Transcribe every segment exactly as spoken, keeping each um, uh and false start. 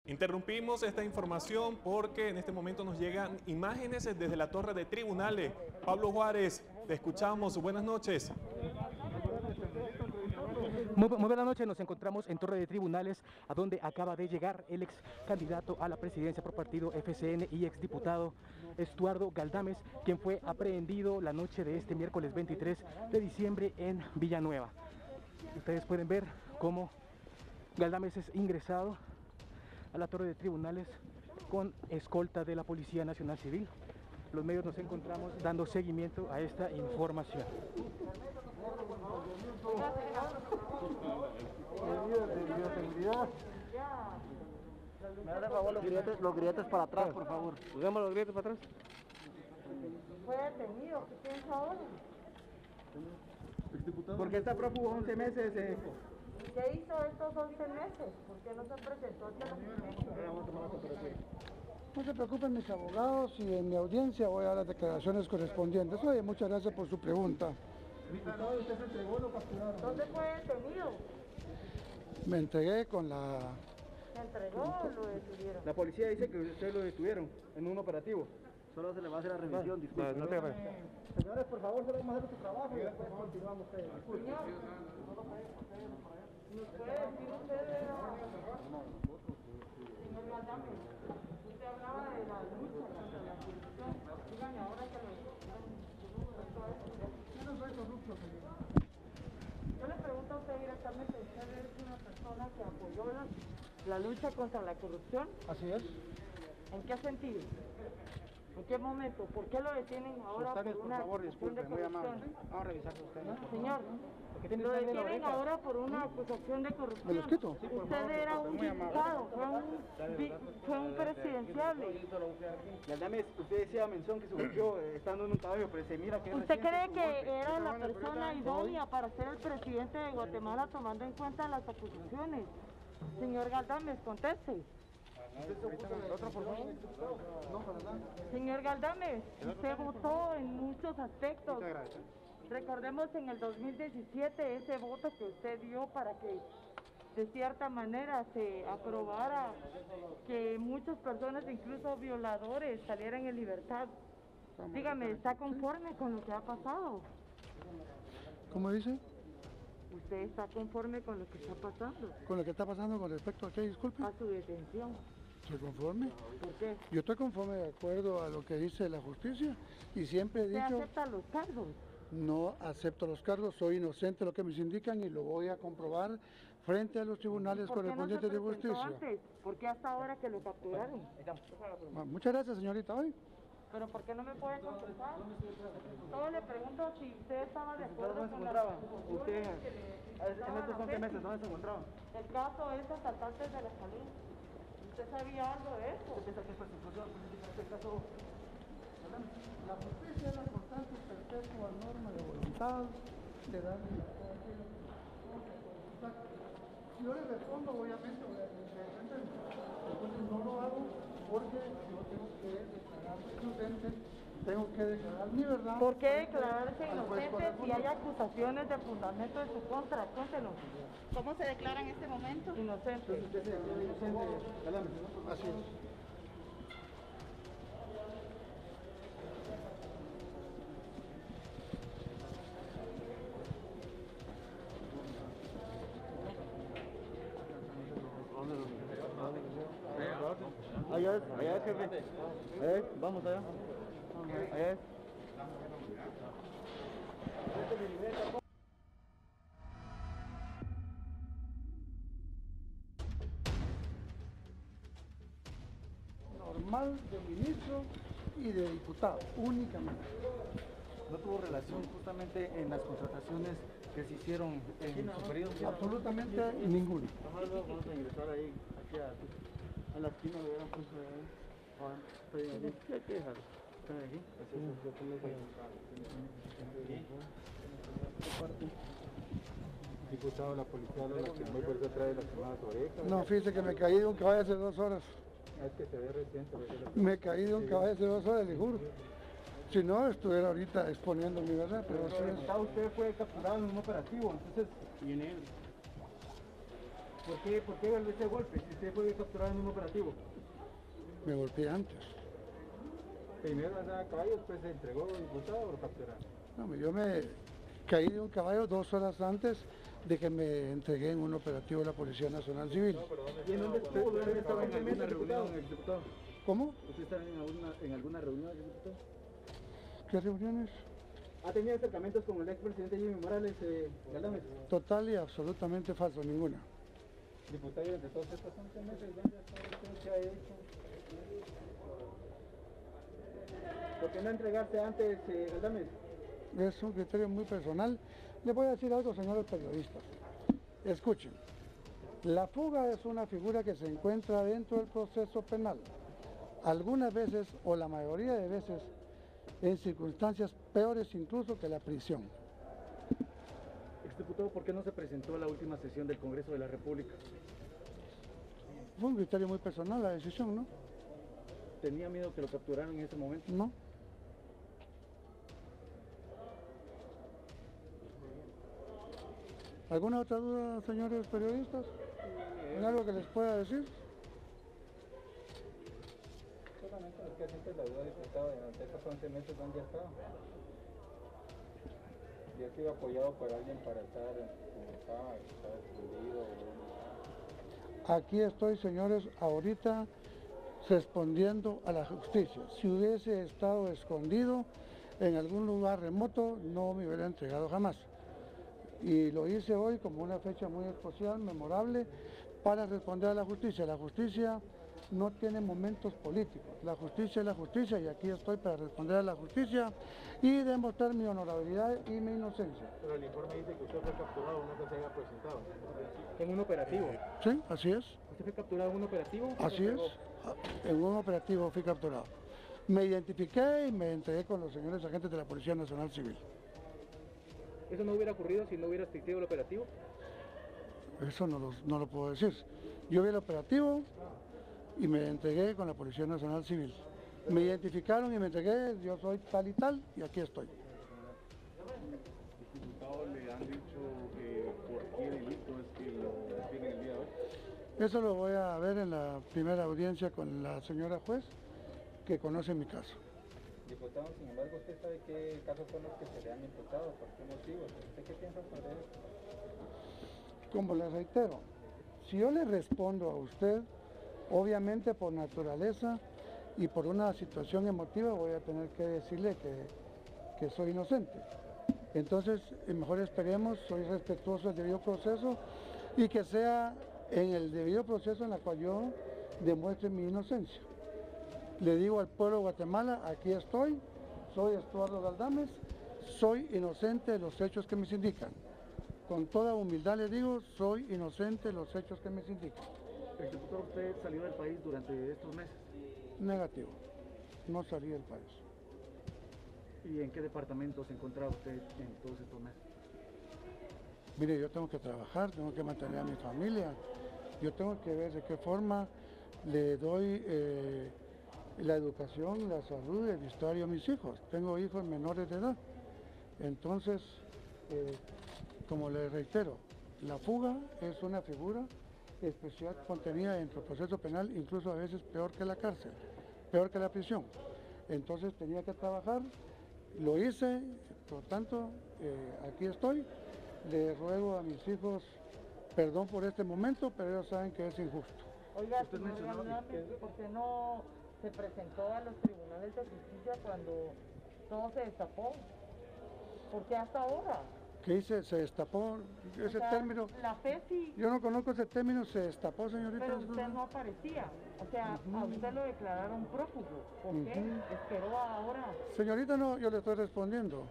Interrumpimos esta información porque en este momento nos llegan imágenes desde la torre de tribunales. Pablo Juárez, te escuchamos. Buenas noches. Muy, muy buenas noches, nos encontramos en Torre de Tribunales, a donde acaba de llegar el ex candidato a la presidencia por partido F C N y ex diputado Estuardo Galdames, quien fue aprehendido la noche de este miércoles veintitrés de diciembre en Villanueva. Ustedes pueden ver cómo Galdames es ingresado a la Torre de Tribunales con escolta de la Policía Nacional Civil. Los medios nos encontramos dando seguimiento a esta información. Me da de favor los grilletes, los grilletes para atrás, por favor. Usamos los grilletes para atrás. Fue detenido, ¿qué piensa ahora? Porque está prófugo once meses. Eh. ¿Qué hizo estos once meses? ¿Por qué no se presentó ante la justicia? No se preocupen mis abogados y en mi audiencia voy a dar las declaraciones correspondientes. Oye, muchas gracias por su pregunta. Diputado, ¿usted se entregó o lo capturaron? ¿Dónde fue detenido? Me entregué con la... ¿Se entregó o lo detuvieron? La policía dice que ustedes lo detuvieron en un operativo. Solo se le va a hacer la revisión, disculpe. No, no te eh, señores, por favor, solo vamos a hacer su trabajo y después continuamos ustedes. Disculpe. Señor, ¿nos puede decir usted de la... Señor Galdames, usted hablaba de la lucha contra la corrupción. Dígame ahora que lo... Yo no soy corrupto, señor. Yo le pregunto a usted directamente, ¿usted es una persona que apoyó la, la lucha contra la corrupción? Así es. ¿En qué sentido? ¿En qué momento? ¿Por qué lo detienen ahora Ustedes, por por una favor, acusación de disculpen, muy amable. corrupción? Vamos a revisar con ustedes. Señor, lo detienen ahora por una acusación de corrupción. ¿Me los quito? Sí, por Usted favor, era disculpe, un muy amable. diputado, fue un, vi- fue un presidenciable. Galdames, usted decía mención que se golpeó eh, estando en un caballo, pero se mira que es ¿Usted reciente cree su que golpe. era la persona idónea para ser el presidente de Guatemala tomando en cuenta las acusaciones? Señor Galdames, conteste. Otro, por favor. No, para nada. Señor Galdames, usted votó en muchos aspectos. Muchas gracias. Recordemos en el dos mil diecisiete ese voto que usted dio para que de cierta manera se aprobara que muchas personas, incluso violadores, salieran en libertad. Dígame, ¿está conforme con lo que ha pasado? ¿Cómo dice? ¿Usted está conforme con lo que está pasando? ¿Con lo que está pasando con respecto a qué? Disculpe. A su detención. ¿Estoy conforme? ¿Por qué? Yo estoy conforme de acuerdo a lo que dice la justicia y siempre he ¿Usted dicho... acepta los cargos? No acepto los cargos, soy inocente de lo que me indican y lo voy a comprobar frente a los tribunales ¿Por qué no se correspondientes de presentó justicia. antes? ¿Por qué hasta ahora que lo capturaron? Ah, Muchas gracias, señorita. Hoy. ¿Pero por qué no me puede contestar? Solo le pregunto si usted estaba de acuerdo ¿Dónde se con la encontraba? resolución Usted, que le en estaban estos once haciendo. meses, ¿dónde se encontraba? El caso es asaltantes de la salud. ¿Usted sabía algo de eso? ¿Usted piensa que es persecución política en este caso? La justicia es la constante y perpetua norma de voluntad de dar libertad a aquellos que si yo le respondo, obviamente voy a tener que defenderme. Entonces no lo hago porque yo tengo que declararme inocente, tengo que declarar mi verdad. ¿Por qué declararse al juez inocente si correspondiente. hay acusaciones de fundamento en su contra? Cuéntenos. ¿Cómo se declara en este momento? Inocente. Usted se declara inocente, Galdames, ¿no? Así es. Allá es, allá es, jefe. Eh, vamos allá. Allá es. Normal de ministro y de diputado, únicamente. ¿No tuvo relación justamente en las contrataciones que se hicieron en su periodo? Absolutamente ninguno. Vamos a ingresar ahí, aquí a, a la esquina de la puesto ahí. Ah, estoy ahí. ¿Qué hay que dejar? ¿Están aquí? Diputado, la policía lo lastimó y por eso trae lastimadas orejas. No, fíjese que me caí de un caballo hace dos horas. Es que se ve reciente. Me caí de un caballo hace dos horas, le juro. Si no, estuviera ahorita exponiendo mi verdad, pero Pero así el es. diputado, usted fue capturado en un operativo, entonces... ¿Y en él? ¿Por qué, por qué ese golpe? Si usted fue capturado en un operativo. Me golpeé antes. Primero andaba a caballo, después se entregó diputado o lo capturaron. No, yo me caí de un caballo dos horas antes de que me entregué en un operativo de la Policía Nacional Civil. ¿Y en dónde estuvo? ¿Usted estaba en alguna reunión, ex diputado? ¿Cómo? ¿Usted estaba en alguna, en alguna reunión, ex diputado? ¿Qué reuniones? ¿Ha tenido acercamientos con el expresidente Jimmy Morales, eh, Galdames? Total y absolutamente falso, ninguna. Diputado, durante todos estos once meses, ¿dónde ha estado usted? ¿Qué ha hecho? ¿Por qué no entregarse antes, eh, Galdames? Es un criterio muy personal. Les voy a decir algo, señores periodistas. Escuchen, la fuga es una figura que se encuentra dentro del proceso penal. Algunas veces, o la mayoría de veces, en circunstancias peores incluso que la prisión. Exdiputado, ¿por qué no se presentó a la última sesión del Congreso de la República? Fue un criterio muy personal la decisión, ¿no? ¿Tenía miedo que lo capturaran en ese momento? No. ¿Alguna otra duda, señores periodistas? ¿En algo que les pueda decir? Solamente nos queda siempre la duda, diputado, durante estos once meses, ¿dónde ha estado? ¿Y ha sido apoyado por alguien para estar como estaba, estaba escondido? O... Aquí estoy, señores, ahorita respondiendo a la justicia. Si hubiese estado escondido en algún lugar remoto, no me hubiera entregado jamás. Y lo hice hoy como una fecha muy especial, memorable, para responder a la justicia. La justicia no tiene momentos políticos. La justicia es la justicia y aquí estoy para responder a la justicia y demostrar mi honorabilidad y mi inocencia. Pero el informe dice que usted fue capturado, no que se haya presentado. En un operativo. Sí, así es. ¿Usted fue capturado en un operativo? Así es. En un operativo fui capturado. Me identifiqué y me entregué con los señores agentes de la Policía Nacional Civil. ¿Eso no hubiera ocurrido si no hubiera existido el operativo? Eso no lo, no lo puedo decir. Yo vi el operativo y me entregué con la Policía Nacional Civil. Me identificaron y me entregué, yo soy tal y tal, y aquí estoy. ¿Diputado le han dicho eh, por qué delito es que lo tienen el día de hoy? Eso lo voy a ver en la primera audiencia con la señora juez, que conoce mi caso. Diputado, sin embargo, ¿usted sabe qué casos son los que se le han imputado? ¿Por qué motivos? ¿Usted qué piensa sobre eso? Como le reitero, si yo le respondo a usted, obviamente por naturaleza y por una situación emotiva voy a tener que decirle que, que soy inocente. Entonces, mejor esperemos, soy respetuoso del debido proceso y que sea en el debido proceso en el cual yo demuestre mi inocencia. Le digo al pueblo de Guatemala, aquí estoy, soy Estuardo Galdames, soy inocente de los hechos que me indican. Con toda humildad le digo, soy inocente de los hechos que me indican. Exdiputado, ¿usted salió del país durante estos meses? Negativo, no salí del país. ¿Y en qué departamento se encontraba usted en todos estos meses? Mire, yo tengo que trabajar, tengo que mantener a mi familia, yo tengo que ver de qué forma le doy eh, la educación, la salud y el vestuario a mis hijos. Tengo hijos menores de edad. Entonces, eh, como le reitero, la fuga es una figura especial contenida dentro del proceso penal, incluso a veces peor que la cárcel, peor que la prisión. Entonces tenía que trabajar, lo hice, por lo tanto, eh, aquí estoy. Le ruego a mis hijos perdón por este momento, pero ellos saben que es injusto. Oiga, Usted señor mencionaba que- Galdames, ¿por qué no se presentó a los tribunales de justicia cuando todo se destapó? ¿Por qué hasta ahora? ¿Qué dice? Se destapó ese O sea, término. La fe sí, Yo no conozco ese término, se destapó, señorita. pero usted no aparecía. O sea, a usted lo declararon prófugo. ¿Por qué? Ujú. Esperó ahora. Señorita, no, yo le estoy respondiendo.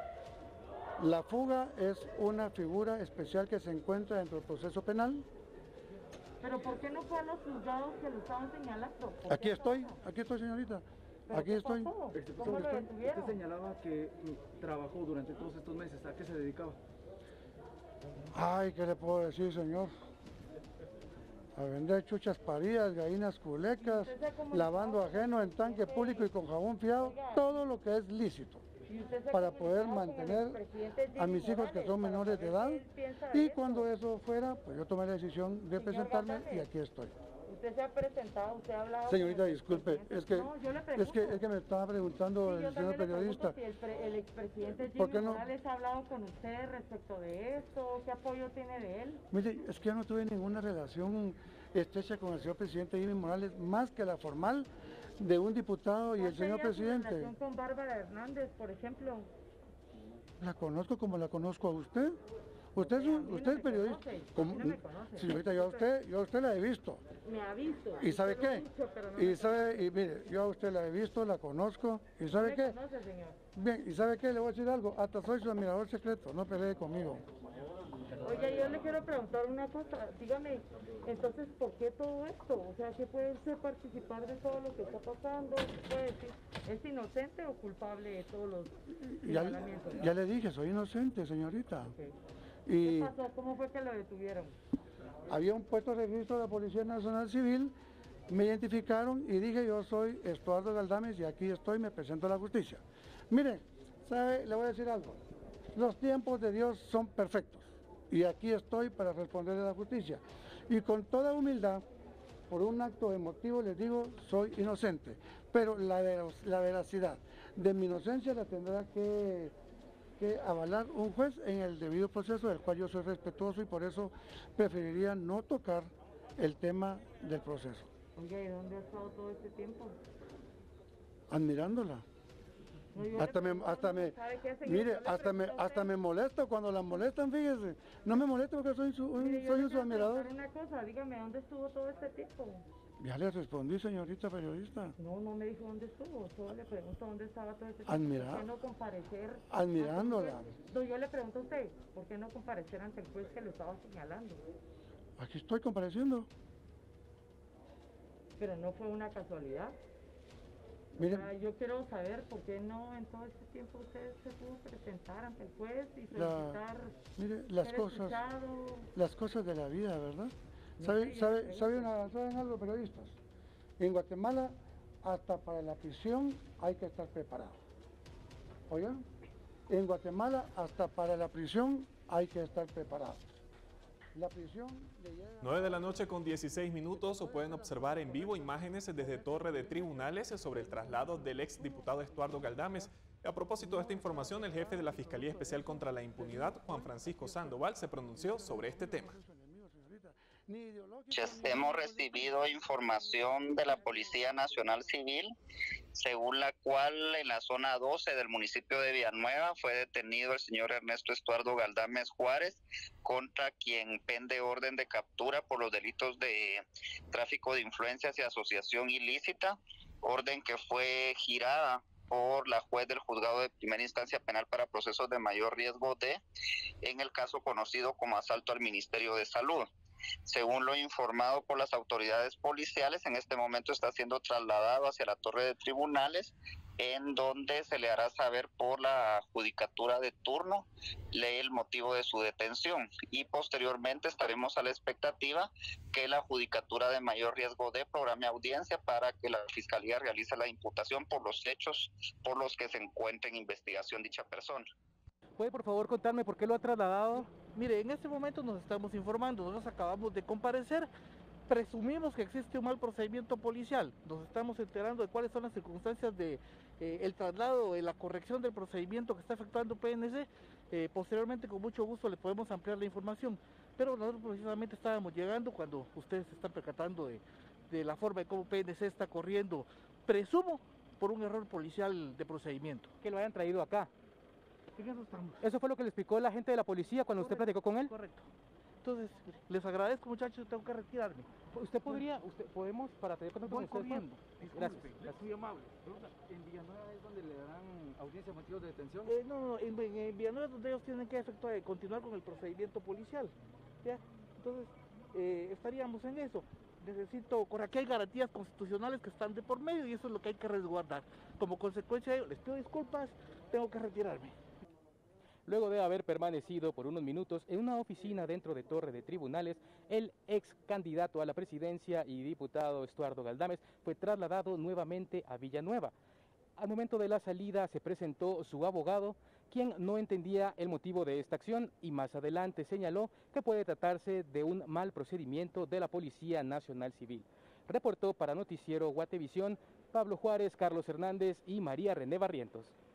La fuga es una figura especial que se encuentra dentro del proceso penal. Pero ¿por qué no fue a los juzgados que lo estaban señalando? ¿Por Aquí qué estoy, hasta ahora? aquí estoy, señorita. ¿Pero Aquí qué estoy. pasó? Exdiputado, ¿Cómo lo usted, detuvieron? usted señalaba que mm, trabajó durante todos estos meses. ¿A qué se dedicaba? Ay, ¿qué le puedo decir, señor? A vender chuchas paridas, gallinas culecas, ¿Usted se ha comunicado lavando con ajeno en el tanque presidente? público y con jabón fiado, Oiga. todo lo que es lícito. ¿Y usted se para comunicó poder con el mantener expresidente a mis Jimmy hijos que Morales son para menores de saber edad. qué él piensa de Y eso? cuando eso fuera, pues yo tomé la decisión de Señor presentarme y Galdames, aquí estoy. Usted se ha presentado, usted ha hablado Señorita, con el disculpe, expresidente. es que, No, yo le es pregunto. que, es que me estaba preguntando Sí, el yo señor también le periodista. pregunto si el, pre- el expresidente ¿Por Jimmy qué no? Morales ha hablado con usted respecto de esto, qué apoyo tiene de él. Mire, es que yo no tuve ninguna relación estrecha con el señor presidente Jimmy Morales, más que la formal de un diputado y ¿Cuál el señor sería su presidente. relación con Bárbara Hernández, por ejemplo? La conozco como la conozco a usted. Usted es, A mí un, no usted es me periodista. conoce, a mí ¿Cómo? no me conoce. Señorita, yo a usted, yo a usted la he visto. Me ha visto. ¿Y sabe usted lo qué? dicho, pero no Y me sabe, y mire, yo a usted la he visto, la conozco. ¿Y conoce. sabe me qué? conoce, señor. Bien, ¿y sabe qué? Le voy a decir algo. Hasta soy su admirador secreto. No pelee conmigo. Oiga, yo le quiero preguntar una cosa. Dígame, entonces, ¿por qué todo esto? O sea, ¿qué puede usted participar de todo lo que está pasando? ¿Qué puede decir? ¿Es inocente o culpable de todos los Ya, señalamientos? ya le dije, soy inocente, señorita. Ok. Y ¿Qué pasó? ¿Cómo fue que lo detuvieron? había un puesto de registro de la Policía Nacional Civil, me identificaron y dije, yo soy Estuardo Galdames y aquí estoy, me presento a la justicia. Mire, ¿sabe? Le voy a decir algo. Los tiempos de Dios son perfectos y aquí estoy para responderle a la justicia. Y con toda humildad, por un acto emotivo les digo, soy inocente, pero la, ver- la veracidad de mi inocencia la tendrá que, que avalar un juez en el debido proceso, del cual yo soy respetuoso y por eso preferiría no tocar el tema del proceso. Oiga, ¿y dónde ha estado todo este tiempo? Admirándola. No, yo le Hasta me, pregunto, hasta me, ¿sabe qué, señor? mire, Yo le hasta me, pregunto a hasta usted. me molesta cuando la molestan, fíjese. No me molesta porque soy su, un- Mire, yo soy le un su quiero admirador. preguntar una cosa, dígame, ¿dónde estuvo todo este tiempo? Ya le respondí, señorita periodista. No, no me dijo dónde estuvo, solo le pregunto dónde estaba todo este tiempo. Admira- ¿Por qué no comparecer? admirándola. ante el juez? No, yo le pregunto a usted, ¿por qué no comparecer ante el juez que lo estaba señalando? Aquí estoy compareciendo. Pero no fue una casualidad. Mire, O sea, yo quiero saber por qué no en todo este tiempo usted se pudo presentar ante el juez y La- solicitar mire, las ser cosas, escuchado. las cosas de la vida, ¿verdad? No ¿Sabe, sé, yo sabe, le sabe pregunto. una- ¿Saben algo, periodistas? En Guatemala, hasta para la prisión hay que estar preparado. ¿Oigan? En Guatemala, hasta para la prisión hay que estar preparado. La prisión le llega... nueve de la noche con dieciséis minutos, o pueden observar en vivo imágenes desde Torre de Tribunales sobre el traslado del exdiputado Estuardo Galdames. A propósito de esta información, el jefe de la Fiscalía Especial contra la Impunidad, Juan Francisco Sandoval, se pronunció sobre este tema. Hemos recibido información de la Policía Nacional Civil, según la cual en la zona doce del municipio de Villanueva fue detenido el señor Ernesto Estuardo Galdames Juárez, contra quien pende orden de captura por los delitos de tráfico de influencias y asociación ilícita, orden que fue girada por la juez del juzgado de primera instancia penal para procesos de mayor riesgo de, en el caso conocido como asalto al Ministerio de Salud. Según lo informado por las autoridades policiales, en este momento está siendo trasladado hacia la Torre de Tribunales, en donde se le hará saber por la judicatura de turno el motivo de su detención, y posteriormente estaremos a la expectativa que la judicatura de mayor riesgo de programe audiencia para que la Fiscalía realice la imputación por los hechos por los que se encuentra en investigación dicha persona. ¿Puede por favor contarme por qué lo ha trasladado? Mire, en este momento nos estamos informando, nosotros acabamos de comparecer, presumimos que existe un mal procedimiento policial, nos estamos enterando de cuáles son las circunstancias de eh, el traslado, de la corrección del procedimiento que está efectuando P N C, eh, posteriormente con mucho gusto le podemos ampliar la información, pero nosotros precisamente estábamos llegando cuando ustedes se están percatando de, de la forma en cómo P N C está corriendo, presumo, por un error policial de procedimiento. Que lo hayan traído acá. En eso estamos. ¿Eso fue lo que le explicó la gente de la policía cuando usted platicó con él? Correcto. Entonces, les agradezco, muchachos, tengo que retirarme. ¿Usted podría, usted, podemos, para tener contacto Voy con usted? corriendo. Gracias. Disculpe, es muy amable. ¿En Villanueva es donde le darán audiencia de motivos de detención? Eh, no, no, en, en, en Villanueva es donde ellos tienen que efectuar, eh, continuar con el procedimiento policial. ¿Ya? Entonces, eh, estaríamos en eso. Necesito, con aquí hay garantías constitucionales que están de por medio y eso es lo que hay que resguardar. Como consecuencia de ello, les pido disculpas, tengo que retirarme. Luego de haber permanecido por unos minutos en una oficina dentro de Torre de Tribunales, el ex candidato a la presidencia y diputado Estuardo Galdames fue trasladado nuevamente a Villanueva. Al momento de la salida se presentó su abogado, quien no entendía el motivo de esta acción y más adelante señaló que puede tratarse de un mal procedimiento de la Policía Nacional Civil. Reportó para Noticiero Guatevisión Pablo Juárez, Carlos Hernández y María René Barrientos.